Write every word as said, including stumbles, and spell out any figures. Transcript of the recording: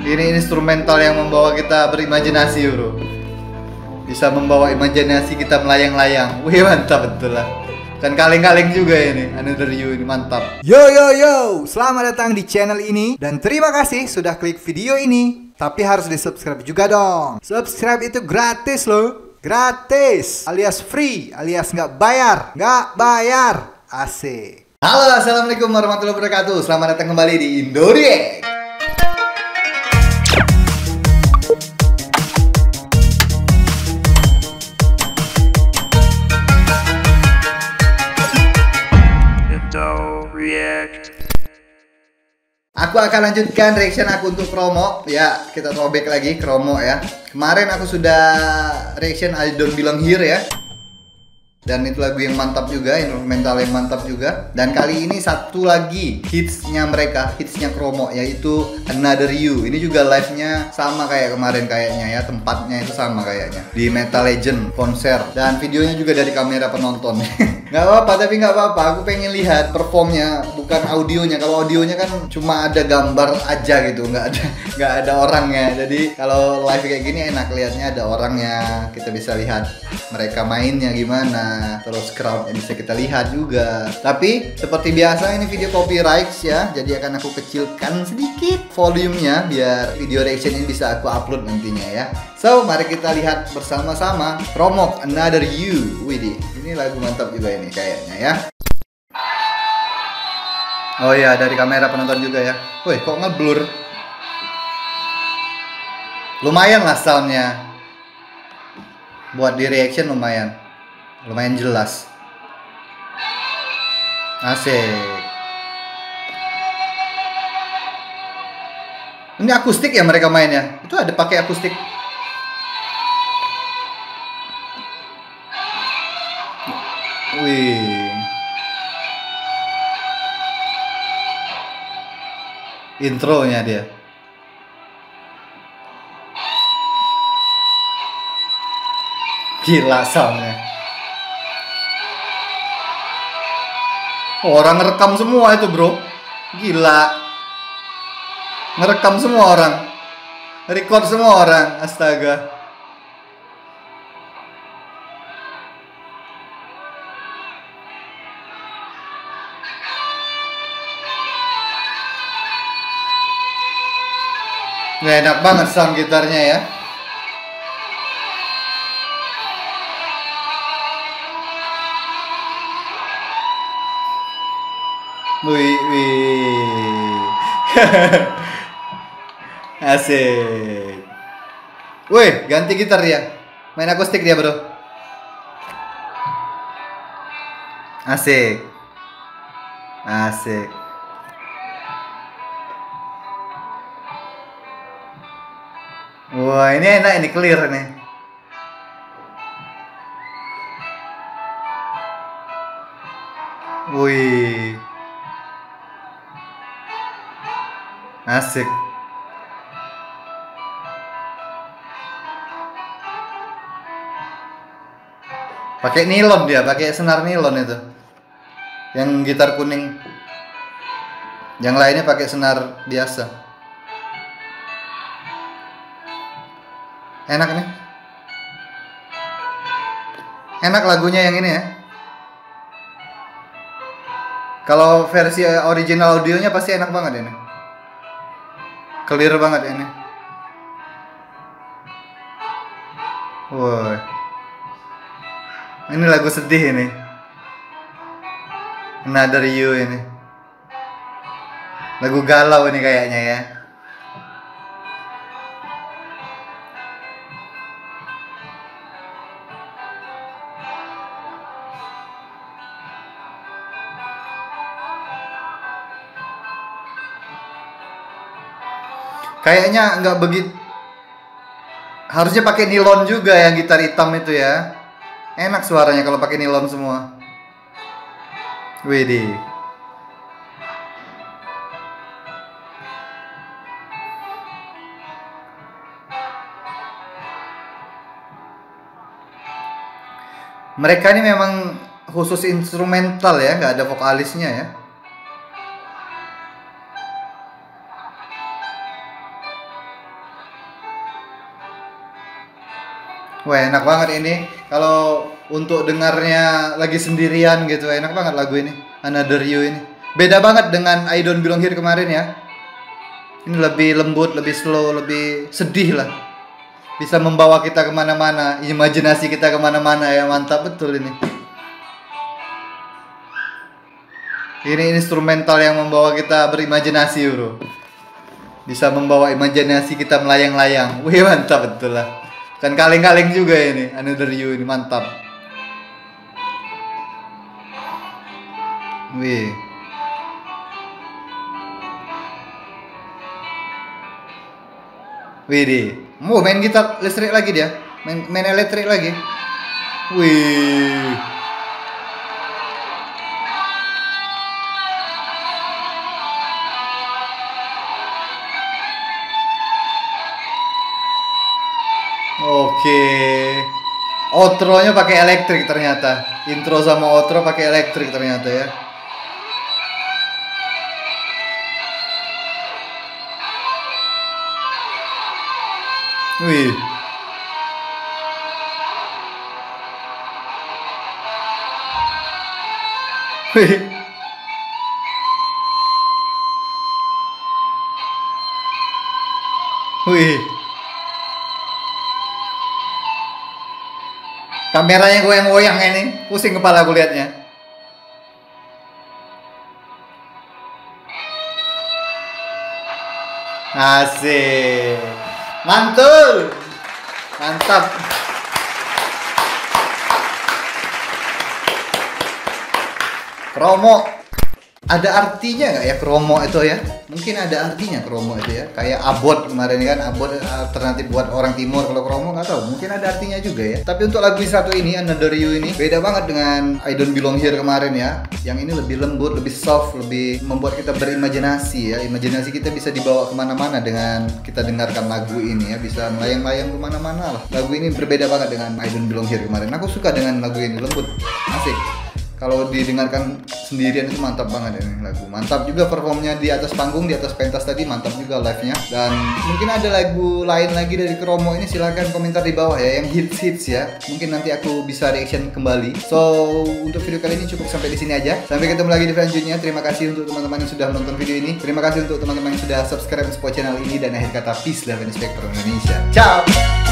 Ini instrumental yang membawa kita berimajinasi, bro. Bisa membawa imajinasi kita melayang-layang. Wih, mantap betul lah. Dan kaleng-kaleng juga ini, Another You ini mantap. Yo yo yo, selamat datang di channel ini dan terima kasih sudah klik video ini. Tapi harus di subscribe juga dong. Subscribe itu gratis loh, gratis, alias free, alias nggak bayar, nggak bayar, asik. Halo, assalamualaikum warahmatullahi wabarakatuh. Selamat datang kembali di Indoreact. Aku akan lanjutkan reaction aku untuk Kromo. Ya, kita throwback lagi Kromo ya. Kemarin aku sudah reaction I Don't Belong Here ya. Dan itu lagu yang mantap juga, instrumental yang mantap juga. Dan kali ini satu lagi hitsnya mereka, hitsnya Kromo, yaitu Another You. Ini juga live-nya sama kayak kemarin kayaknya ya, tempatnya itu sama kayaknya di Metal Legend konser. Dan videonya juga dari kamera penonton. Gak apa-apa, tapi gak apa-apa. Aku pengen lihat performnya, bukan audionya. Kalau audionya kan cuma ada gambar aja gitu, nggak ada nggak ada orangnya. Jadi kalau live kayak gini enak lihatnya, ada orangnya. Kita bisa lihat mereka mainnya gimana, terus crowdnya bisa kita lihat juga. Tapi seperti biasa ini video copyright ya, jadi akan aku kecilkan sedikit volumenya biar video reaction ini bisa aku upload nantinya ya. So mari kita lihat bersama-sama Kromo Another You. Widih, ini lagu mantap juga ini kayaknya ya. Oh iya, dari kamera penonton juga ya. Wih, kok ngeblur? Lumayan lah soundnya. Buat di reaction lumayan. Lumayan jelas. Asik. Ini akustik ya mereka mainnya. Itu ada pakai akustik. Wih. Intronya dia. Gila soundnya. Orang ngerekam semua itu bro. Gila. Ngerekam semua orang. Record semua orang. Astaga. Nggak enak banget sound gitarnya ya. Wih, wih. Asik. Wih, ganti gitar dia. Main akustik dia bro. Asik. Asik. Wah, ini enak, ini clear nih. Wih. Asik. Pakai nilon dia, pakai senar nilon itu. Yang gitar kuning. Yang lainnya pakai senar biasa. Enak nih. Enak lagunya yang ini ya. Kalau versi original audionya pasti enak banget ini. Clear banget ini. Woi. Ini lagu sedih ini. Another You ini. Lagu galau ini kayaknya ya. Kayaknya nggak begitu. Harusnya pakai nilon juga yang gitar hitam itu ya. Enak suaranya kalau pakai nilon semua. Widih. Mereka ini memang khusus instrumental ya, nggak ada vokalisnya ya. Wah, enak banget ini. Kalau untuk dengarnya lagi sendirian gitu, enak banget lagu ini. Another You ini. Beda banget dengan I Don't Belong Here kemarin ya. Ini lebih lembut, lebih slow, lebih sedih lah. Bisa membawa kita kemana-mana, imajinasi kita kemana-mana ya. Mantap betul ini. Ini instrumental yang membawa kita berimajinasi, bro. Bisa membawa imajinasi kita melayang-layang. Wih, mantap betul lah. Dan kaleng-kaleng juga ini, Another You ini mantap. Wih. Wih di, mau main gitar listrik lagi dia, main main elektrik lagi. Wih. Oke. Outro-nya pakai elektrik ternyata. Intro sama outro pakai elektrik ternyata ya. Wih. Wih. Wih. Kameranya goyang-goyang ini, pusing kepala aku liatnya. Asik. Mantul. Mantap. Kromo. Ada artinya nggak ya kromo itu ya? Mungkin ada artinya kromo itu ya. Kayak abot kemarin kan, abot alternatif buat orang timur. Kalau kromo nggak tahu, mungkin ada artinya juga ya. Tapi untuk lagu satu ini, Another You ini beda banget dengan I Don't Belong Here kemarin ya. Yang ini lebih lembut, lebih soft, lebih membuat kita berimajinasi ya. Imajinasi kita bisa dibawa kemana-mana dengan kita dengarkan lagu ini ya. Bisa melayang-layang kemana-mana lah. Lagu ini berbeda banget dengan I Don't Belong Here kemarin. Aku suka dengan lagu ini, lembut, asik. Kalau didengarkan sendirian itu mantap banget ini lagu. Mantap juga performnya di atas panggung, di atas pentas tadi mantap juga live-nya. Dan mungkin ada lagu lain lagi dari Kromo ini, silahkan komentar di bawah ya, yang hits-hits ya. Mungkin nanti aku bisa reaction kembali. So, untuk video kali ini cukup sampai di sini aja. Sampai ketemu lagi di video selanjutnya. Terima kasih untuk teman-teman yang sudah menonton video ini. Terima kasih untuk teman-teman yang sudah subscribe support channel ini, dan akhir kata peace, love and respect for Indonesia. Ciao.